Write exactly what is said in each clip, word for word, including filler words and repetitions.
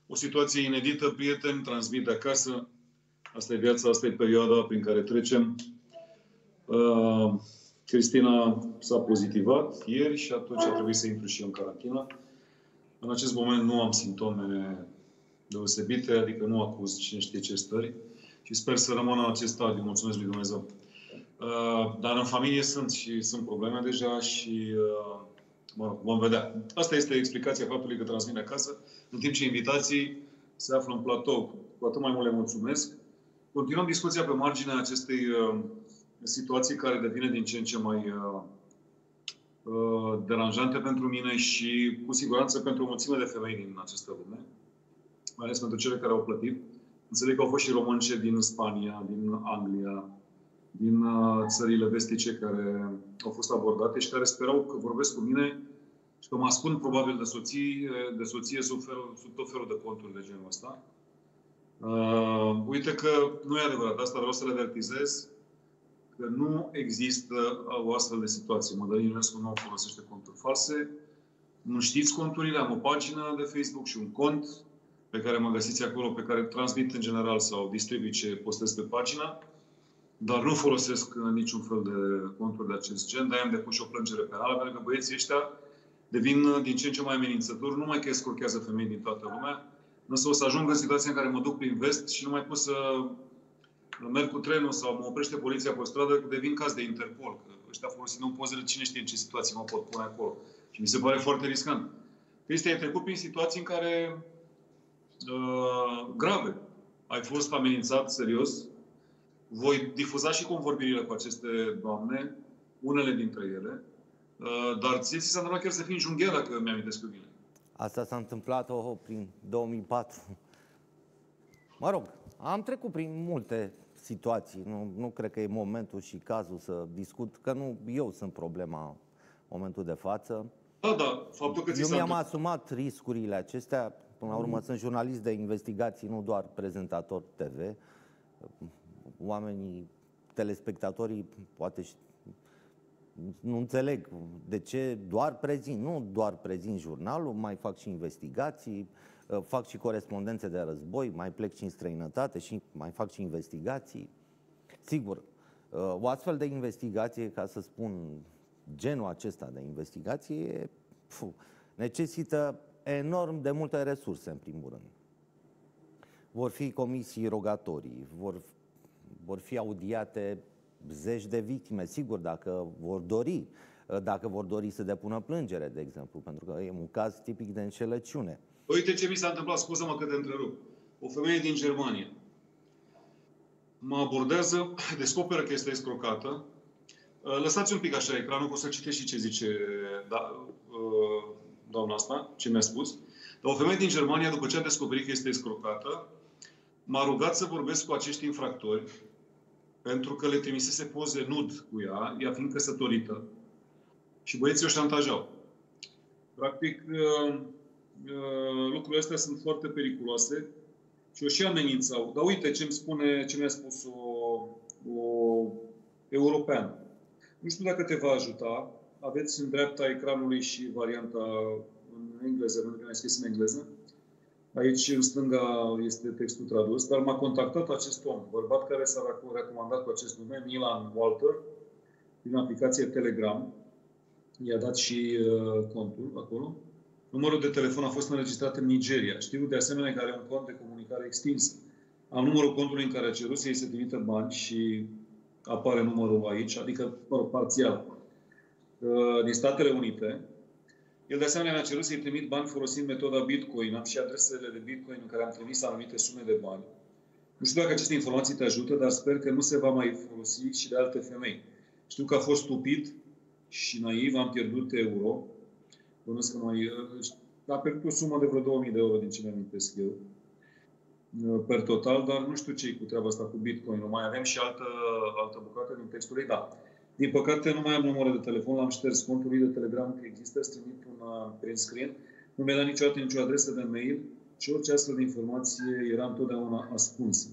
O situație inedită, prieteni, transmit de acasă. Asta e viața, asta e perioada prin care trecem. Uh, Cristina s-a pozitivat ieri și atunci a trebuit să intru și eu în carantină. În acest moment nu am simptome deosebite, adică nu acuz cine știe ce stări și sper să rămână în acest stadiu. Mulțumesc lui Dumnezeu. Uh, dar în familie sunt și sunt probleme deja și uh, mă rog, vom vedea. Asta este explicația faptului că transmit acasă, în timp ce invitații se află în platou. Cu atât mai mult le mulțumesc. Continuăm discuția pe marginea acestei uh, situații care devine din ce în ce mai uh, uh, deranjante pentru mine și cu siguranță pentru o mulțime de femei din această lume, mai ales pentru cele care au plătit. Înțeleg că au fost și românce din Spania, din Anglia, din uh, țările vestice care au fost abordate și care sperau că vorbesc cu mine și că mă ascund probabil de soții, de soție sub, felul, sub tot felul de conturi de genul ăsta. Uh, uite că nu e adevărat. Asta vreau să le avertizez că nu există o astfel de situație. Mădălin Ionescu nu folosește conturi false. Nu știți conturile. Am o pagină de Facebook și un cont pe care mă găsiți acolo, pe care transmit în general sau distribui ce postez pe pagina. Dar nu folosesc niciun fel de conturi de acest gen. De-aia am depus și o plângere penală, pentru că băieții ăștia devin din ce în ce mai amenințători. Nu mai că escrochează femei din toată lumea, însă o să ajung în situația în care mă duc prin vest și nu mai pot să merg cu trenul sau mă oprește poliția pe stradă, devin caz de Interpol. Că ăștia folosind în pozele, cine știe în ce situații mă pot pune acolo. Și mi se pare foarte riscant. Cristian, ai trecut prin situații în care uh, grave. Ai fost amenințat serios. Voi difuza și convorbirile cu aceste doamne, unele dintre ele, uh, dar ție ți s-a întâmplat chiar să fii în junghiă, dacă mi-amintesc eu bine. Asta s-a întâmplat oh, prin două mii patru. Mă rog, am trecut prin multe situații. Nu, nu cred că e momentul și cazul să discut, că nu eu sunt problema în momentul de față. Da, da, faptul că ți eu s-a mi-am întâmplat... asumat riscurile acestea. Până la urmă, mm. sunt jurnalist de investigații, nu doar prezentator T V. Oamenii, telespectatorii, poate nu înțeleg de ce doar prezint. Nu doar prezint jurnalul, mai fac și investigații, fac și corespondențe de război, mai plec și în străinătate și mai fac și investigații. Sigur, o astfel de investigație, ca să spun genul acesta de investigație, pf, necesită enorm de multe resurse, în primul rând. Vor fi comisii rogatorii, vor, vor fi audiate zeci de victime, sigur, dacă vor dori, dacă vor dori să depună plângere, de exemplu, pentru că e un caz tipic de înșelăciune. Uite ce mi s-a întâmplat, scuză-mă că te întrerup. O femeie din Germania mă abordează, descoperă că este escrocată. Lăsați un pic așa ecranul, că o să citești și ce zice da, doamna asta, ce mi-a spus. Dar o femeie din Germania, după ce a descoperit că este escrocată, m-a rugat să vorbesc cu acești infractori, pentru că le trimisese poze nud cu ea, ea fiind căsătorită. Și băieții o șantajau. Practic, lucrurile astea sunt foarte periculoase și o și amenințau. Dar uite ce îmi spune, ce mi-a spus o, o europeană. Nu știu dacă te va ajuta. Aveți în dreapta ecranului și varianta în engleză, pentru că mi-a scris în engleză. Aici, în stânga, este textul tradus, dar m-a contactat acest om, bărbat care s-a recomandat cu acest nume, Milan Walter, din aplicație Telegram. I-a dat și uh, contul acolo. Numărul de telefon a fost înregistrat în Nigeria. Știu de asemenea că are un cont de comunicare extins. Am numărul contului în care a cerut să-i se trimită bani și apare numărul aici, adică, mă rog, parțial, uh, din Statele Unite. El de asemenea mi-a cerut să-i trimit bani folosind metoda Bitcoin. Am și adresele de Bitcoin în care am trimis anumite sume de bani. Nu știu dacă aceste informații te ajută, dar sper că nu se va mai folosi și de alte femei. Știu că a fost stupid și naiv, am pierdut euro. Bănuiesc că mai... A pierdut o sumă de vreo două mii de euro din ce mi-amintesc eu. Per total, dar nu știu ce-i cu treaba asta cu Bitcoin. Mai avem și altă, altă bucată din textul ei, da. Din păcate, nu mai am numărul de telefon, l-am șters. Contul lui de Telegram că există, îți trimit un print screen. Nu mi-a dat niciodată nicio adresă de mail și orice astfel de informație era întotdeauna ascunsă.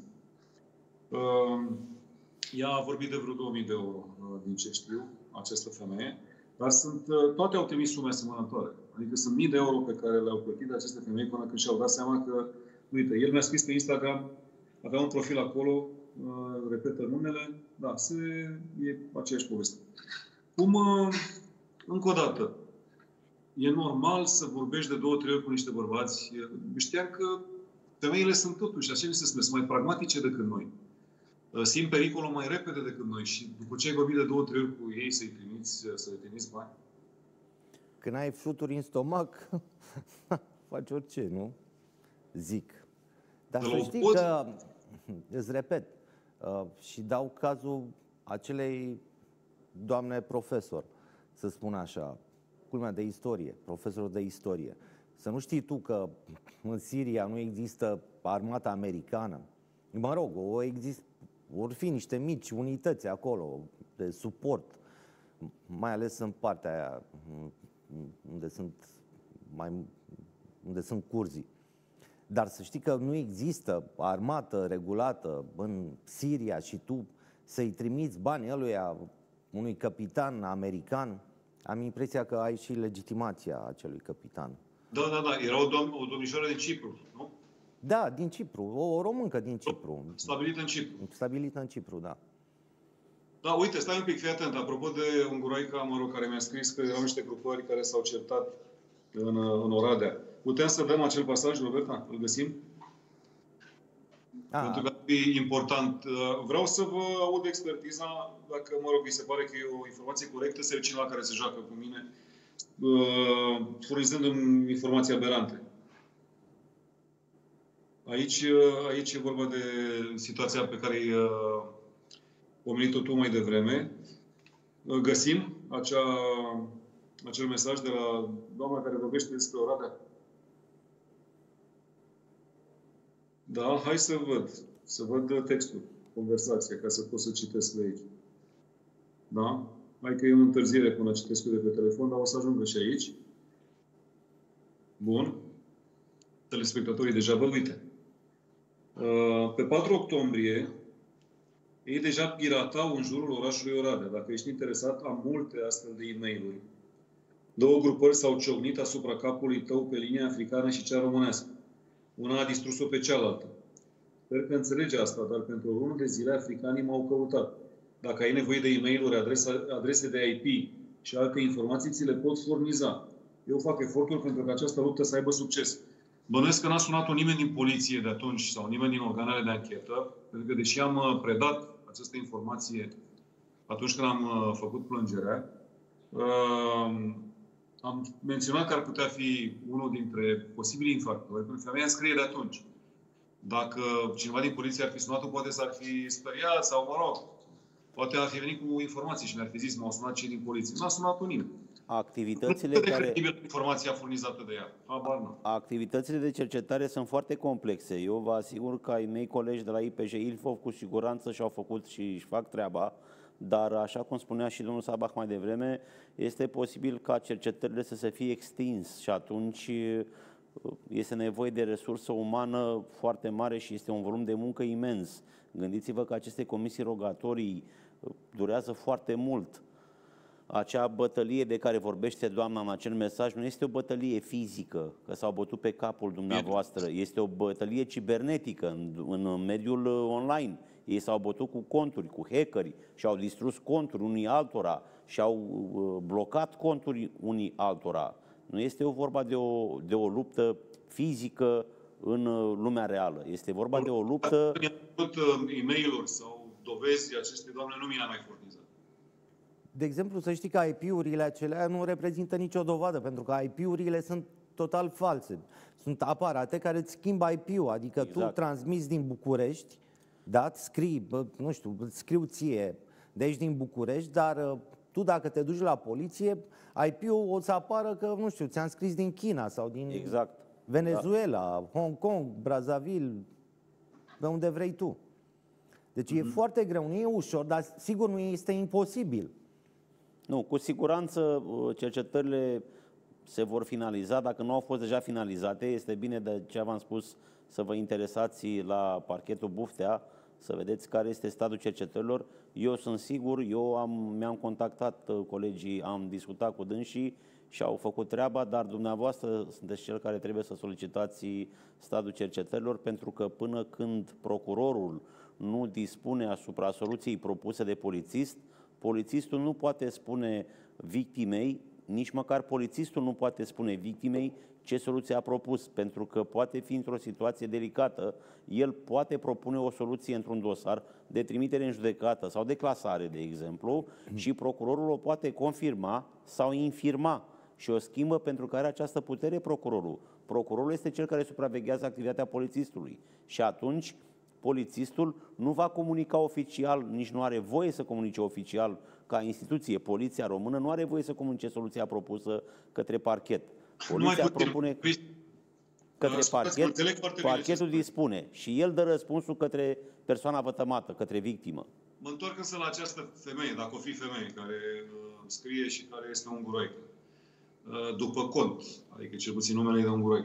Uh, ea a vorbit de vreo două mii de euro, uh, din ce știu, această femeie, dar sunt, uh, toate au trimis sume asemănătoare. Adică sunt mii de euro pe care le-au plătit de aceste femei până când și-au dat seama că, uite, el mi-a scris pe Instagram, avea un profil acolo, uh, repetă numele, da, se, e aceeași poveste. Cum, uh, încă o dată, e normal să vorbești de două, trei ori cu niște bărbați. Știam că femeile sunt totuși, așa mi se spune, sunt mai pragmatice decât noi. Simt pericolul mai repede decât noi și după ce ai vorbit de două, trei ori cu ei să-i trimiți, să-i trimiți bani. Când ai fluturi în stomac, faci orice, nu? Zic. Dar să știi că, îți repet, uh, și dau cazul acelei doamne profesor, să spun așa, culmea de istorie, profesor de istorie. Să nu știi tu că în Siria nu există armata americană. Mă rog, o exist, vor fi niște mici unități acolo de suport, mai ales în partea aia unde sunt, mai, unde sunt curzii. Dar să știi că nu există armată regulată în Siria și tu să-i trimiți banii ăluia unui capitan american, am impresia că ai și legitimația acelui capitan. Da, da, da. Era o, dom- o domnișoară din Cipru, nu? Da, din Cipru. O, o româncă din Cipru. Stabilită în Cipru. Stabilită în Cipru, da. Da, uite, stai un pic, fii atent. Apropo de unguroaica, mă rog, care mi-a scris că erau niște grupări care s-au certat în, în Oradea. Putem să dăm acel pasaj, Roberta? Îl găsim? A. Pentru că e important. Vreau să vă aud expertiza, dacă, mă rog, vi se pare că e o informație corectă, să cineva care se joacă cu mine, furnizându-mi informații aberante. Aici, aici e vorba de situația pe care ai pomenit-o tu mai devreme. Găsim acea, acel mesaj de la doamna care vorbește despre Oradea? Da, hai să văd. Să văd textul, conversația, ca să pot să citesc de aici. Da? Hai că e o întârziere până citesc de pe telefon, dar o să ajungă și aici. Bun. Telespectatorii deja văd, uite. Pe patru octombrie, ei deja piratau în jurul orașului Oradea. Dacă ești interesat, am multe astfel de e-mail-uri. Două grupări s-au ciocnit asupra capului tău pe linia africană și cea românească. Una a distrus-o pe cealaltă. Sper că înțelege asta, dar pentru o lună de zile africanii m-au căutat. Dacă ai nevoie de e-mail-uri, adresa, adrese de I P și alte informații, ți le pot furniza. Eu fac eforturi pentru ca această luptă să aibă succes. Bănuiesc că n-a sunat-o nimeni din poliție de atunci sau nimeni din organele de anchetă, pentru că deși am predat această informație atunci când am făcut plângerea, am menționat că ar putea fi unul dintre posibili infractori, pentru că femeia scrie de atunci. Dacă cineva din poliție ar fi sunat-o, poate s-ar fi speriat sau, mă rog, poate ar fi venit cu informații și mi-ar fi zis, m-au sunat cei din poliție. Nu a sunat-o nimeni. Activitățile care... informația furnizată de ea. Activitățile de cercetare sunt foarte complexe. Eu vă asigur că ai mei colegi de la I P J Ilfov cu siguranță și-au făcut și își fac treaba, dar așa cum spunea și domnul Sabah mai devreme, este posibil ca cercetările să se fie extins și atunci este nevoie de resursă umană foarte mare și este un volum de muncă imens. Gândiți-vă că aceste comisii rogatorii durează foarte mult. Acea bătălie de care vorbește doamna în acel mesaj nu este o bătălie fizică, că s-au bătut pe capul dumneavoastră. Este o bătălie cibernetică în, în mediul online. Ei s-au bătut cu conturi, cu hackeri și au distrus conturi unii altora și au blocat conturi unii altora. Nu este o vorba de o, de o luptă fizică în lumea reală. Este vorba de o luptă... Mi-a făcut e-mail-uri sau dovezi aceste doamne, nu mi le-a mai furnizat. De exemplu, să știi că I P-urile acelea nu reprezintă nicio dovadă, pentru că I P-urile sunt total false. Sunt aparate care îți schimbă I P-ul, adică exact. Tu transmiți din București, da, scrii, bă, nu știu, scriu ție de aici din București, dar tu dacă te duci la poliție, I P-ul o să apară că, nu știu, ți-am scris din China sau din exact. Venezuela, da. Hong Kong, Brazzaville, pe unde vrei tu. Deci mm-hmm. e foarte greu, nu e ușor, dar sigur nu este imposibil. Nu, cu siguranță cercetările se vor finaliza. Dacă nu au fost deja finalizate, este bine, de ce v-am spus, să vă interesați la parchetul Buftea, să vedeți care este statul cercetărilor. Eu sunt sigur, eu am, mi-am contactat colegii, am discutat cu dânsii și-au făcut treaba, dar dumneavoastră sunteți cel care trebuie să solicitați statul cercetărilor, pentru că până când procurorul nu dispune asupra soluției propuse de polițist, polițistul nu poate spune victimei, nici măcar polițistul nu poate spune victimei ce soluție a propus, pentru că poate fi într-o situație delicată. El poate propune o soluție într-un dosar de trimitere în judecată sau de clasare, de exemplu, și procurorul o poate confirma sau infirma și o schimbă, pentru că are această putere procurorul. Procurorul este cel care supraveghează activitatea polițistului și atunci polițistul nu va comunica oficial, nici nu are voie să comunice oficial ca instituție. Poliția română nu are voie să comunice soluția propusă către parchet. Poliția propune către parchet, parchetul dispune și el dă răspunsul către persoana vătămată, către victimă. Mă întorc însă la această femeie, dacă o fi femeie, care uh, scrie și care este unguroică. Uh, după cont, adică cel puțin numele e de unguroică.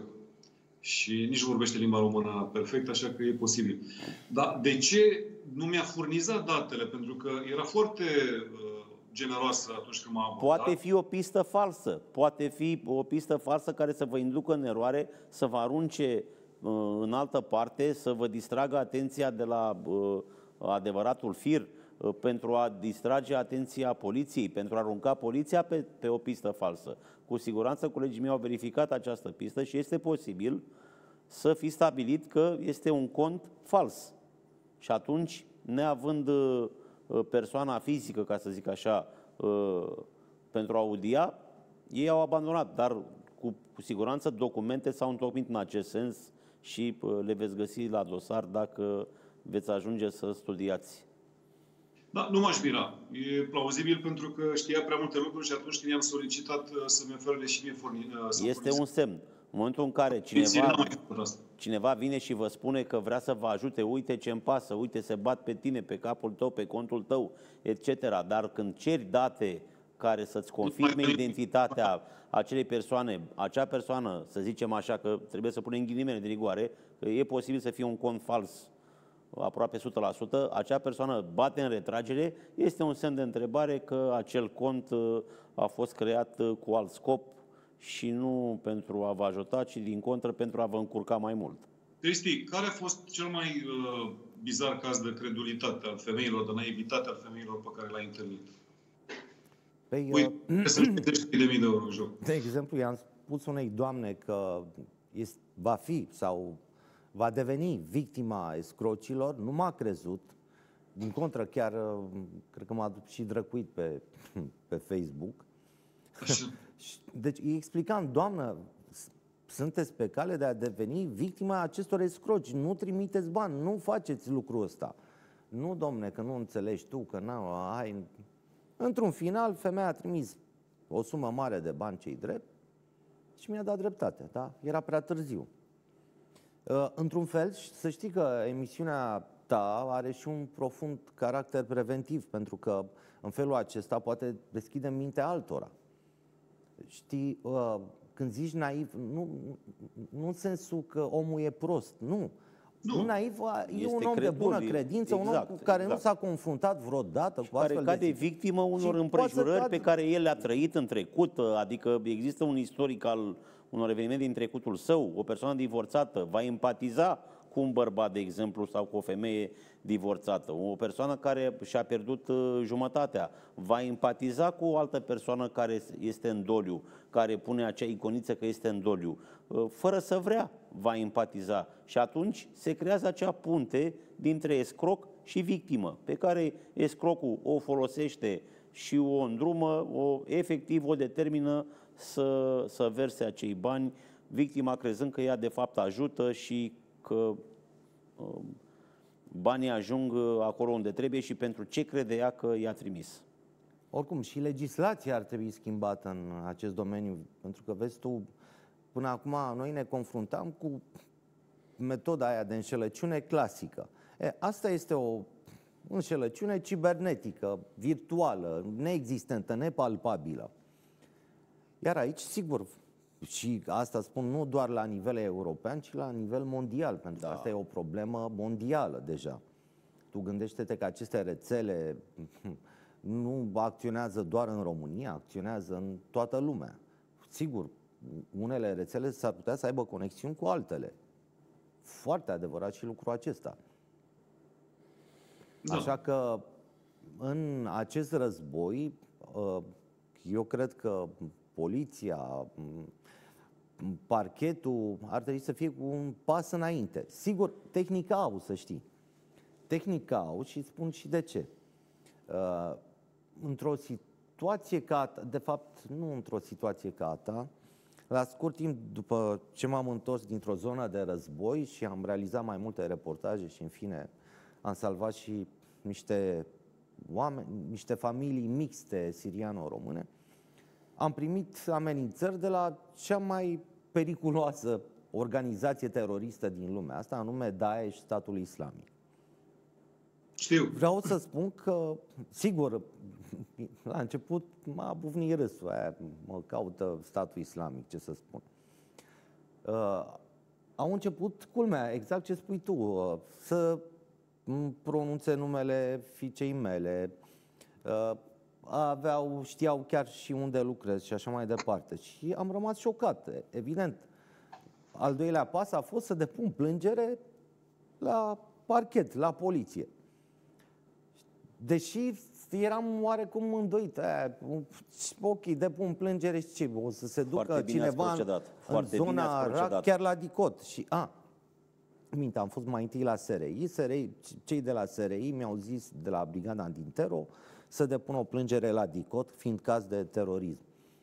Și nici nu vorbește limba română perfect, așa că e posibil. Dar de ce nu mi-a furnizat datele? Pentru că era foarte uh, generoasă atunci când m-a abordat. Poate fi o pistă falsă. Poate fi o pistă falsă care să vă inducă în eroare, să vă arunce uh, în altă parte, să vă distragă atenția de la uh, adevăratul fir, uh, pentru a distrage atenția poliției, pentru a arunca poliția pe, pe o pistă falsă. Cu siguranță colegii mei au verificat această pistă și este posibil să fi stabilit că este un cont fals. Și atunci, neavând uh, persoana fizică, ca să zic așa, uh, pentru a audia, ei au abandonat, dar cu, cu siguranță documente s-au întocmit în acest sens și uh, le veți găsi la dosar dacă veți ajunge să studiați. Da, nu m-aș mira. E plauzibil pentru că știa prea multe lucruri și atunci când i-am solicitat să-mi ofere și mie forni, este un semn. În momentul în care cineva, cineva vine și vă spune că vrea să vă ajute, uite ce-mi pasă, uite se bat pe tine, pe capul tău, pe contul tău, et cetera. Dar când ceri date care să-ți confirme identitatea acelei persoane, acea persoană, să zicem așa, că trebuie să punem ghilimele de rigoare, că e posibil să fie un cont fals aproape o sută la sută, acea persoană bate în retragere, este un semn de întrebare că acel cont a fost creat cu alt scop și nu pentru a vă ajuta, ci din contră pentru a vă încurca mai mult. Cristi, care a fost cel mai uh, bizar caz de credulitate al femeilor, de naivitate al femeilor pe care l-ai întâlnit? Păi, Uite, uh, să de mii de euro în joc. De exemplu, i-am spus unei doamne că este, va fi sau va deveni victima escrocilor, nu m-a crezut, din contră chiar, cred că m-a și drăcuit pe, pe Facebook. Așa. Deci îi explicam, doamnă, sunteți pe cale de a deveni victima acestor escroci, nu trimiteți bani, nu faceți lucrul ăsta. Nu, domne, că nu înțelegi tu, că n-au, ai... Într-un final, femeia a trimis o sumă mare de bani, cei drept, și mi-a dat dreptate, da? Era prea târziu. Uh, într-un fel, să știi că emisiunea ta are și un profund caracter preventiv, pentru că în felul acesta poate deschide mintea altora. Știi, uh, când zici naiv, nu, nu în sensul că omul e prost, nu. Nu. Un naiv e un om de bună credință, exact, un om cu care exact. nu s-a confruntat vreodată și cu astfel care cade de victimă unor împrejurări cad... pe care el le-a trăit în trecut, adică există un istoric al unor evenimente din trecutul său. O persoană divorțată va empatiza cu un bărbat, de exemplu, sau cu o femeie divorțată. O persoană care și-a pierdut uh, jumătatea va empatiza cu o altă persoană care este în doliu, care pune acea iconiță că este în doliu. Uh, fără să vrea, va empatiza. Și atunci se creează acea punte dintre escroc și victimă, pe care escrocul o folosește și o îndrumă, o, efectiv o determină să, să verse acei bani, victima crezând că ea de fapt ajută și că uh, banii ajung acolo unde trebuie și pentru ce crede ea că i-a trimis. Oricum, și legislația ar trebui schimbată în acest domeniu, pentru că, vezi tu, până acum noi ne confruntam cu metoda aia de înșelăciune clasică. E, asta este o înșelăciune cibernetică, virtuală, neexistentă, nepalpabilă. Iar aici, sigur, și asta spun nu doar la nivel european, ci la nivel mondial, pentru că da. asta e o problemă mondială deja. Tu gândește-te că aceste rețele nu acționează doar în România, acționează în toată lumea. sigur, unele rețele s-ar putea să aibă conexiuni cu altele. Foarte adevărat și lucrul acesta. Da. Așa că în acest război, eu cred că poliția, parchetul ar trebui să fie cu un pas înainte. Sigur, tehnica au, să știi. Tehnica au și spun și de ce. Într-o situație ca a ta, de fapt, nu într-o situație ca a ta, la scurt timp după ce m-am întors dintr-o zonă de război și am realizat mai multe reportaje și, în fine, am salvat și niște oameni, niște familii mixte siriano-române, am primit amenințări de la cea mai periculoasă organizație teroristă din lumea asta, anume Daesh, Statul Islamic. Știu. Vreau să spun că, sigur, la început m-a bufnit râsul, aia, mă caută Statul Islamic, ce să spun. Uh, au început, culmea, exact ce spui tu, uh, să pronunțe numele fiicei mele, uh, aveau, știau chiar și unde lucrez și așa mai departe. Și am rămas șocat, evident. Al doilea pas a fost să depun plângere la parchet, la poliție. Deși eram oarecum îndoit, aia, ok, depun plângere și ce, o să se ducă cineva în, în zona Rac, chiar la Dicot. Și, a, minte, am fost mai întâi la S R I, S R I, cei de la S R I mi-au zis de la Brigada Antitero să depun o plângere la Dicot, fiind caz de terorism.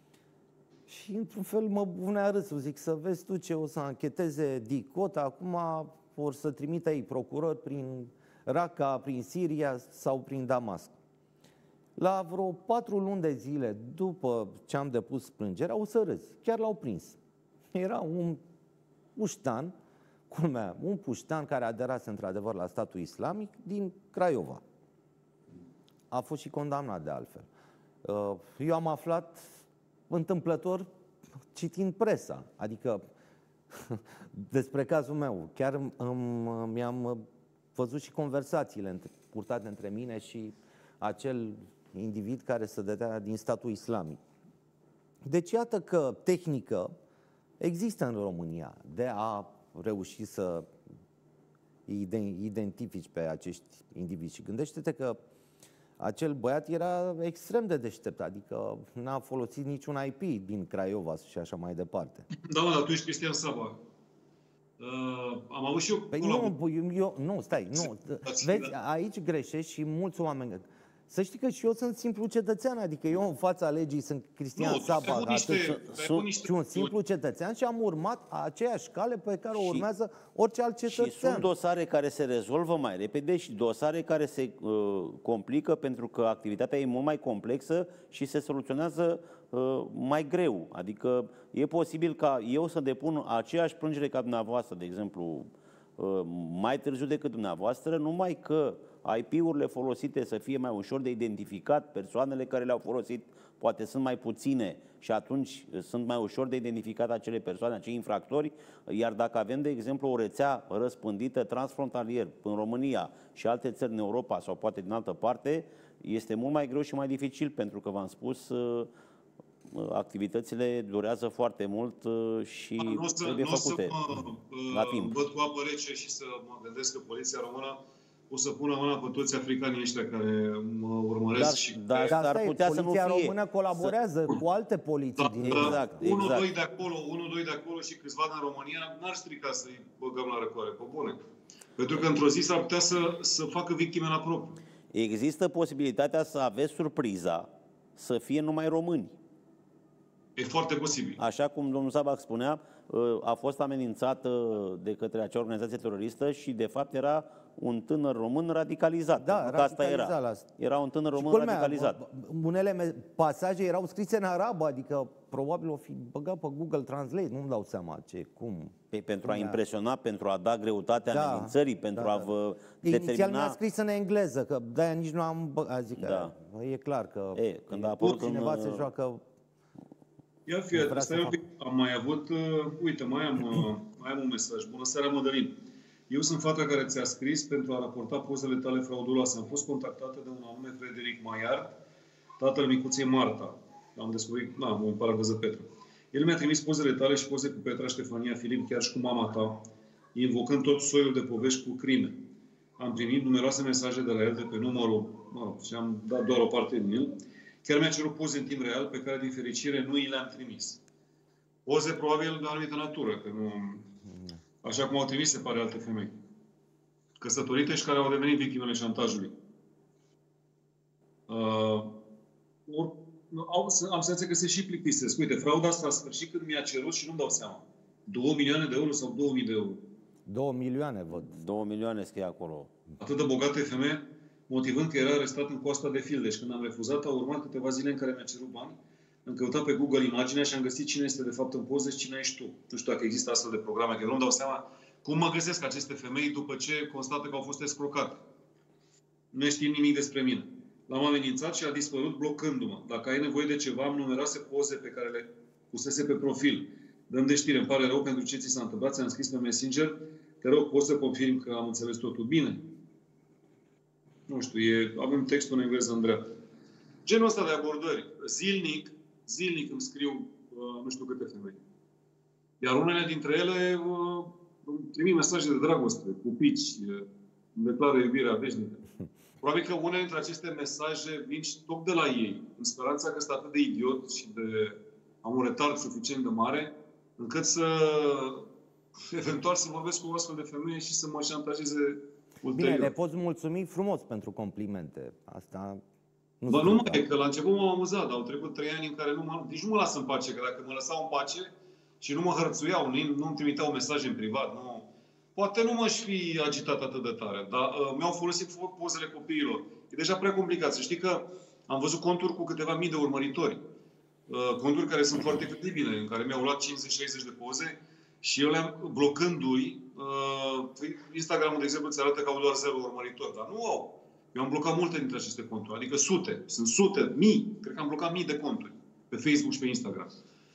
Și într-un fel mă bufnea râsul, zic, să vezi tu ce o să ancheteze Dicot, acum vor să trimită ei procurori prin Raqqa, prin Siria sau prin Damasc. La vreo patru luni de zile după ce am depus plângerea, o să râzi, chiar l-au prins. Era un puștan, culmea, un puștan care aderase într-adevăr la Statul Islamic din Craiova. A fost și condamnat de altfel. Eu am aflat întâmplător citind presa, adică despre cazul meu. Chiar mi-am văzut și conversațiile purtate între mine și acel individ care se dădea din Statul Islamic. Deci iată că tehnică există în România de a reuși să identifici pe acești indivizi. Și gândește-te că acel băiat era extrem de deștept, adică n-a folosit niciun I P din Craiova și așa mai departe. Da, mă, dar tu ești Cristian Saba. Uh, am avut și eu... Păi nu, eu, nu, stai, nu. Vezi, aici greșești și mulți oameni. Să știi că și eu sunt simplu cetățean, adică eu în fața legii sunt Cristian nu, Saba, niște, sunt și un simplu cetățean și am urmat aceeași cale pe care o urmează orice alt cetățean. Și sunt dosare care se rezolvă mai repede și dosare care se uh, complică pentru că activitatea e mult mai complexă și se soluționează uh, mai greu. Adică e posibil ca eu să depun aceeași plângere ca dumneavoastră, de exemplu, uh, mai târziu decât dumneavoastră, numai că I P-urile folosite să fie mai ușor de identificat, persoanele care le-au folosit poate sunt mai puține și atunci sunt mai ușor de identificat acele persoane, acei infractori, iar dacă avem, de exemplu, o rețea răspândită transfrontalier în România și alte țări în Europa sau poate din altă parte, este mult mai greu și mai dificil, pentru că, v-am spus, activitățile durează foarte mult și nu să, trebuie nu făcute să mă, la timp. Văd cu apă rece și să mă gândesc că poliția română o să pună mâna pe toți africanii ăștia care mă urmăresc. Dar, și dar care... s-ar putea să nu fie. Poliția română colaborează să... cu alte poliții da, din exact, unu doi exact. de acolo, unu doi de acolo și câțiva din România n-ar strica să-i băgăm la răcoare, pe bune. Pentru că într-o zi s-ar putea să, să facă victime la propriu. Există posibilitatea să aveți surpriza să fie numai români. E foarte posibil. Așa cum domnul Sabac spunea, a fost amenințată de către acea organizație teroristă și de fapt era un tânăr român radicalizat. Da, radicalizat asta era. La... Era un tânăr român culmea, radicalizat. Unele pasaje erau scrise în arabă, adică probabil o fi băgat pe Google Translate, nu-mi dau seama ce, cum. Pe, pentru cum a impresiona, pentru a da greutatea da, amenințării, pentru da, a da. vă Inițial determina... mi-a scris în engleză, că de-aia nici nu am băgat, zic da. că e clar că e, când a apărut cineva în... se joacă. Ia fie, stai un pic, am mai avut, uh, uite, mai am, uh, mai am un mesaj. Bună seara, Mădălin. Eu sunt fata care ți-a scris pentru a raporta pozele tale frauduloase. Am fost contactată de un anume Frederic Maiar, tatăl micuței Marta. Am descoperit, na, mă paragăză Petru. El mi-a trimis pozele tale și poze cu Petra Ștefania Filip, chiar și cu mama ta, invocând tot soiul de povești cu crime. Am primit numeroase mesaje de la el de pe numărul, mă rog, și am dat doar o parte din el. Chiar mi-a cerut poze în timp real, pe care, din fericire, nu i le-am trimis. Poze, probabil, de o anumită natură, că nu... Așa cum au trimis, se pare, alte femei căsătorite și care au devenit victimele șantajului. Uh, or, au, am senzația că se și plictisesc. Uite, frauda asta a sfârșit când mi-a cerut și nu-mi dau seama. două milioane de euro sau două mii de euro? două milioane, văd. două milioane scrie acolo. Atât de bogate femeie, motivând că era arestat în Coasta de Fildeș. Când am refuzat, au urmat câteva zile în care mi-a cerut bani. Am căutat pe Google imaginea și am găsit cine este de fapt în poze și cine ești tu. Nu știu dacă există astfel de programe, că nu-mi dau seama cum mă găsesc aceste femei după ce constată că au fost escrocate. Nu știm nimic despre mine. L-am amenințat și a dispărut blocându-mă. Dacă ai nevoie de ceva, am numeroase poze pe care le pusese pe profil. Dăm de știre, îmi pare rău pentru ce ți s-a întâmplat, ți-am scris pe Messenger. Te rog, poți să confirm că am înțeles totul bine? Nu știu, e, avem textul în engleză în dreapta. Genul ăsta de abordări. Zilnic, zilnic îmi scriu uh, nu știu câte femei. Iar unele dintre ele uh, îmi trimit mesaje de dragoste, cu pici, uh, îmi declară iubirea veșnică. Probabil că unele dintre aceste mesaje vin și tot de la ei, în speranța că sunt atât de idiot și de am un retard suficient de mare, încât să eventual să vorbesc cu o astfel de femeie și să mă șantajeze ulterior. Bine, le poți mulțumi frumos pentru complimente. Asta nu Bă, nu mai e, că la început m-am amuzat, dar au trecut trei ani în care nu mă, nici nu mă lasă în pace, că dacă mă lăsau în pace și nu mă hărțuiau, nu îmi trimiteau mesaje în privat, nu... Poate nu m-aș fi agitat atât de tare, dar uh, mi-au folosit pozele copiilor. E deja prea complicat. Să știi că am văzut conturi cu câteva mii de urmăritori. Uh, conturi care sunt foarte credibile, în care mi-au luat cincizeci șaizeci de poze și eu le-am, blocându-i, uh, Instagram-ul, de exemplu, îți arată că au doar zero urmăritori, dar nu au. Eu am blocat multe dintre aceste conturi, adică sute, sunt sute, mii, cred că am blocat mii de conturi pe Facebook și pe Instagram.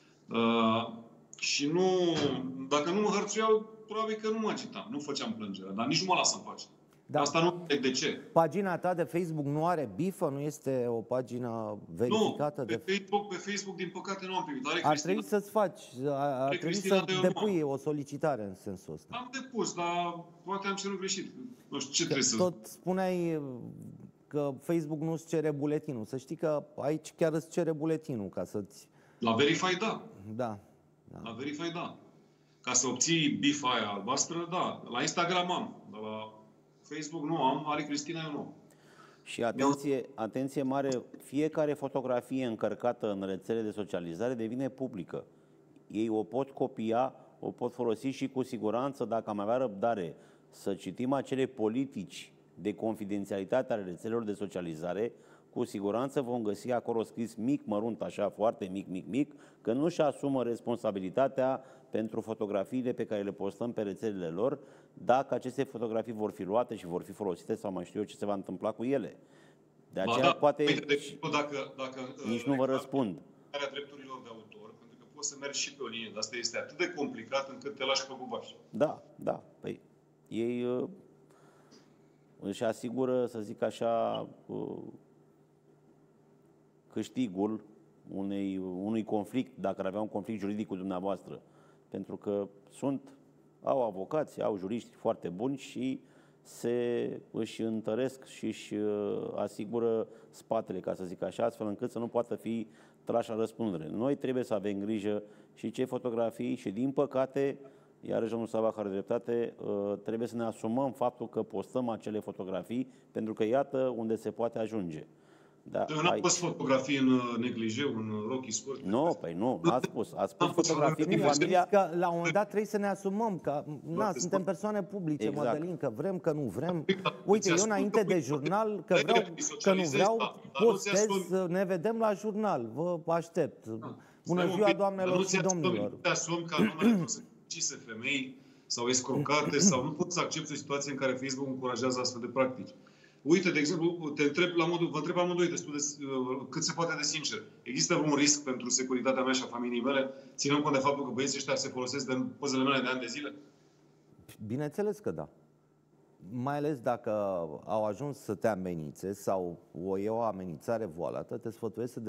Uh, și nu, dacă nu mă hărțuiau, probabil că nu mă agitam, nu făceam plângere, dar nici nu mă las în pace. Da. Asta nu înțeleg de ce. Pagina ta de Facebook nu are bifă? Nu este o pagină verificată? Nu, pe de... Facebook, pe Facebook, din păcate, nu am primit. Are ar Cristina... trebui să-ți faci, ar trebui să depui o solicitare în sensul ăsta. Am depus, dar poate am cerut greșit. Nu știu ce că trebuie să... Tot spuneai că Facebook nu-ți cere buletinul. Să știi că aici chiar îți cere buletinul ca să-ți... La Verify, da. Da. da. La Verify, da. Ca să obții bifa aia albastră, da. La Instagram am, dar la Facebook nu am, are Cristina, eu nu. Și atenție, atenție mare, fiecare fotografie încărcată în rețele de socializare devine publică. Ei o pot copia, o pot folosi și cu siguranță, dacă am avea răbdare, să citim acele politici de confidențialitate ale rețelelor de socializare, cu siguranță vom găsi acolo scris mic, mărunt, așa, foarte mic, mic, mic, că nu și asumă responsabilitatea pentru fotografiile pe care le postăm pe rețelele lor, dacă aceste fotografii vor fi luate și vor fi folosite sau mai știu eu ce se va întâmpla cu ele. De aceea da, poate... uite, de exemplu, dacă, dacă, nici nu vă răspund. Drepturilor de autor, pentru că poți să mergi și pe o linie, dar asta este atât de complicat încât te lași pe bubaș. Da, da. Păi, ei uh, își asigură, să zic așa, uh, câștigul unei, unui conflict, dacă ar avea un conflict juridic cu dumneavoastră. Pentru că sunt, au avocați, au juriști foarte buni și se își întăresc și își asigură spatele, ca să zic așa, astfel încât să nu poată fi trași la răspundere. Noi trebuie să avem grijă și ce fotografii și, din păcate, iarăși domnul Sabah are dreptate, trebuie să ne asumăm faptul că postăm acele fotografii, pentru că iată unde se poate ajunge. Da, eu n-am pus fotografii în neglijeu, în rochii scurte. Nu, păi nu, n-ați spus. Ați spus fotografii cu familia... Că la un moment dat trebuie să ne asumăm, că na, suntem persoane publice, exact. Mădălin, că vrem, că nu vrem. Uite, eu înainte de jurnal, că vreau, că nu vreau, postez, ne vedem la jurnal, vă aștept. Bună ziua, doamnelor și domnilor. Nu te asumi că numele să ucise femei sau escrocate sau nu pot să accept o situație în care Facebook încurajează astfel de practici. Uite, de exemplu, te întreb la modul, vă întreb amândoi destul de, cât se poate de sincer. Există vreun risc pentru securitatea mea și a familiei mele, ținând cont de faptul că băieții ăștia se folosesc de pozele mele de ani de zile? Bineînțeles că da. Mai ales dacă au ajuns să te amenințe sau o e o amenințare voalată, te sfătuiesc să, de,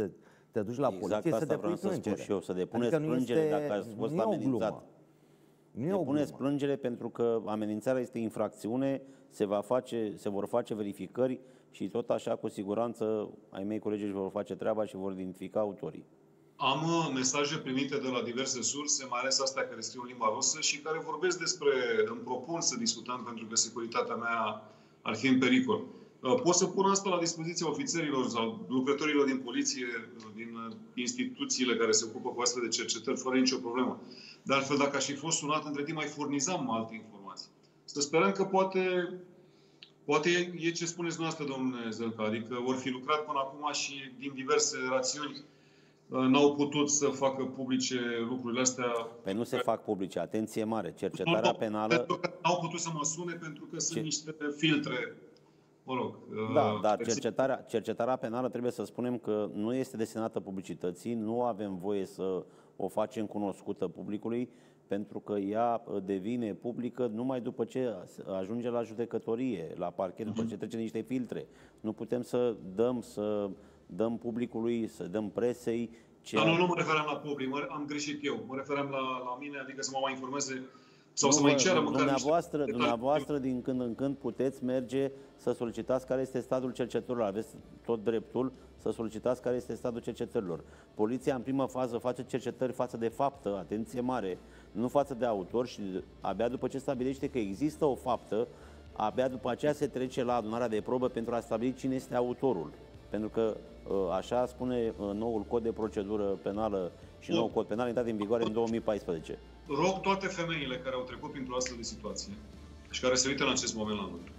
te duci la Exact poliție să asta depui vreau să spun plângere. și eu, să depuneți Adică nu plângere este- dacă ați fost nu e o amenințat. glumă. Nu e o Depuneți glumă. plângere pentru că amenințarea este infracțiune, se, va face, se vor face verificări și tot așa, cu siguranță, ai mei colegi își vor face treaba și vor identifica autorii. Am uh, mesaje primite de la diverse surse, mai ales astea care scriu în limba rusă și care vorbesc despre, îmi propun să discutăm pentru că securitatea mea ar fi în pericol. Uh, Pot să pun asta la dispoziția ofițerilor sau lucrătorilor din poliție, din uh, instituțiile care se ocupă cu astfel de cercetări, fără nicio problemă. De altfel, dacă aș fi fost sunat, între timp mai furnizam alte informații. Să sperăm că poate, poate e, e ce spuneți dumneavoastră, domnule Zelca, adică vor fi lucrat până acum și din diverse rațiuni n-au putut să facă publice lucrurile astea. Păi nu se fac publice, atenție mare, cercetarea Nu, penală... Pentru că n-au putut să mă sune pentru că sunt Ce? niște filtre. Mă rog. Da, uh, dar cercetarea, cercetarea penală trebuie să spunem că nu este destinată publicității, nu avem voie să o facem cunoscută publicului, pentru că ea devine publică numai după ce ajunge la judecătorie, la parchet, după ce trece niște filtre. Nu putem să dăm, să dăm publicului, să dăm presei. Ce... Dar nu, nu mă referam la public, mă, am greșit eu. Mă referam la, la mine, adică să mă mai informeze sau nu, să mai ceară măcar dumneavoastră, niște dumneavoastră, din când în când, puteți merge să solicitați care este stadiul cercetărilor. Aveți tot dreptul să solicitați care este stadiul cercetărilor. Poliția, în primă fază, face cercetări față de faptă, atenție mare, nu față de autor și abia după ce stabilește că există o faptă, abia după aceea se trece la adunarea de probă pentru a stabili cine este autorul. Pentru că așa spune noul cod de procedură penală și nou cod penal intrat în vigoare în două mii paisprezece. Rog toate femeile care au trecut printr-o astfel de situație și care se uită în acest moment la noi,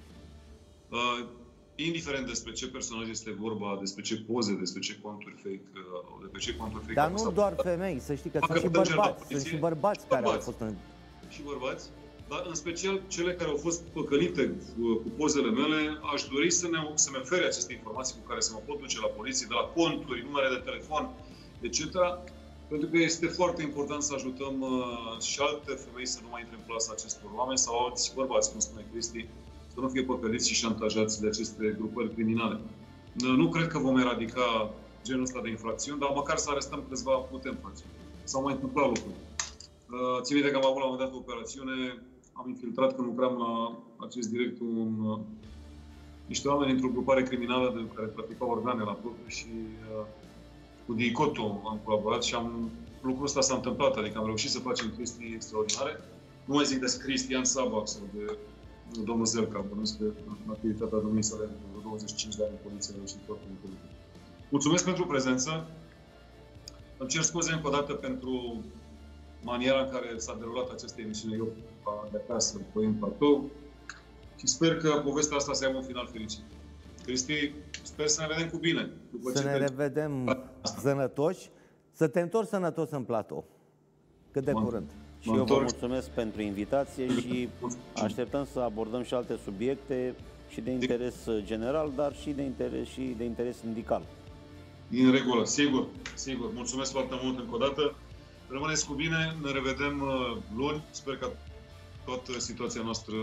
uh, indiferent despre ce personaj este vorba, despre ce poze, despre ce conturi fake, uh, despre ce conturi fake. Dar nu doar femei, să știi că sunt și bărbați, sunt și bărbați care au fost în... Și bărbați, dar în special cele care au fost păcălite cu, cu pozele mele, aș dori să ne, să-mi ofere aceste informații cu care să mă pot duce la poliție, de la conturi, numere de telefon, et cetera. Pentru că este foarte important să ajutăm uh, și alte femei să nu mai intre în plasa acestor oameni sau alți bărbați, cum spune Cristi, să nu fie păcăliți și șantajați de aceste grupări criminale. Nu cred că vom eradica genul ăsta de infracțiuni, dar măcar să arestăm câțiva putem face. S-au mai întâmplat lucruri. Uh, țin minte că am avut la un moment dat o operațiune, am infiltrat când lucram la acest director un, uh, niște oameni dintr-o grupare criminală de care traficau organe la propriu și uh, cu DICOTO am colaborat și am, lucrul ăsta s-a întâmplat, adică am reușit să facem chestii extraordinare. Nu mai zic de Cristian Sabac sau de domnul Zelca, bănuiesc că în activitatea domniei sale de douăzeci și cinci de ani în poliție a reușit foarte mult. Mulțumesc pentru prezență. Îmi cer scuze încă o dată pentru maniera în care s-a derulat această emisiune eu de acasă, pe în platou. Și sper că povestea asta să aibă un final fericit. Cristi, sper să ne vedem cu bine. După să ce ne revedem sănătoși, să te întorci sănătos în platou. Cât de Mă- curând. Și eu vă mulțumesc pentru invitație și așteptăm să abordăm și alte subiecte și de interes general, dar și de interes, și de interes sindical. În regulă, sigur, sigur. Mulțumesc foarte mult încă o dată. Rămâneți cu bine, ne revedem uh, luni. Sper că toată situația noastră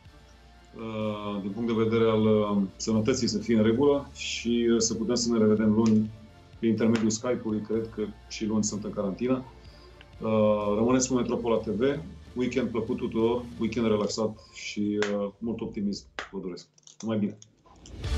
uh, din punct de vedere al uh, sănătății să fie în regulă și uh, să putem să ne revedem luni prin intermediul Skype-ului. Cred că și luni sunt în carantină. Uh, rămâneți cu Metropola T V. Weekend plăcut tuturor, weekend relaxat și uh, mult optimism vă doresc. Numai bine!